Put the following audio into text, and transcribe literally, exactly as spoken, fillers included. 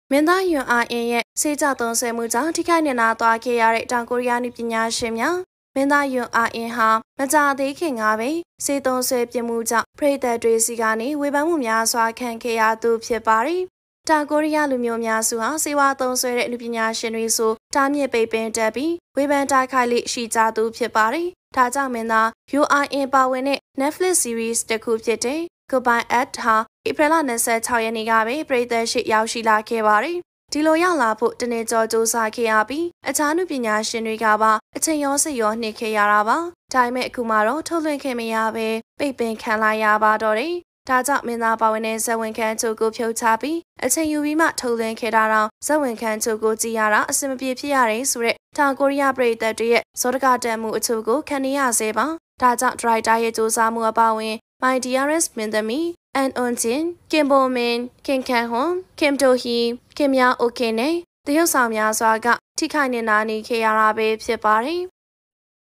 မင်းသားယွန်အာအင်ရဲ့ဆေးကြောသုံးဆွဲမှုကြောင့်ထိခိုက်နစ်နာသွားခဲ့ရတဲ့တောင်ကိုရီးယားနည်းပညာရှင်များမင်းသားယွန်အာအင်ဟာမကြာသေးခင်ကပဲဆေးသုံးဆွဲပြမှုကြောင့်ပရိသတ်တွေစီကနေဝေဖန်မှုများစွာခံခဲ့ရသူဖြစ်ပါတယ်။တောင်ကိုရီးယားလူမျိုးများစုဟာဆေးဝါးသုံးဆွဲတဲ့နည်းပညာရှင်တွေဆိုတားမြစ်ပိတ်ပင်တက်ပြီးဝေဖန်တိုက်ခိုက်လိရှိကြသူဖြစ်ပါတယ်။ဒါကြောင့်မင်းသားယွန်အာအင်ပါဝင်တဲ့ Netflix series တစ်ခုဖြစ်တဲ့ Goodbye at ဟာဧပြီလ၂၆ရက်နေ့ကပဲပရိသတ်ရှိရောက်ရှိလာခဲ့ပါတယ်။ဒီလိုရောက်လာဖို့တနေ့ကျော်စူးစမ်းခဲ့ရပြီးအခြားနည်းပညာရှင်တွေကပါအချိန်ရောစိတ်ရောနှိမ့်ခဲ့ရတာပါ။ဒါပေမဲ့အခုမှတော့ထုတ်လွှင့်ခဲ့မရပဲပိတ်ပင်ခံလိုက်ရပါတော့တယ်။ဒါကြောင့်မင်းသားပါဝင်တဲ့ဇဝင်ခန်းချိုကိုဖြုတ်ချပြီးအချိန်ယူပြီးမှထုတ်လွှင့်ခဲ့တာတော့ဇဝင်ခန်းချိုကိုကြည်ရတာအဆင်မပြေဖြစ်ရတယ်ဆိုတဲ့တောင်ကိုရီးယားပရိသတ်တွေရဲ့ဇောတကတန်မှုအချို့ကိုခံနေရစေပါ။ဒါကြောင့်ဒရိုက်တာရဲ့စူးစမ်းမှုအပါအဝင် My D R S မင်းသမီးအန်အွန်ဂျင်ကင်ဘိုမင်ခင်ခန်ဟွန်ကင်တိုဟီခင်မြအိုကင်နဲ့တရုတ်ဆောင်များစွာကထိခိုက်နေနာနေခဲ့ရတာပဲဖြစ်ပါတယ်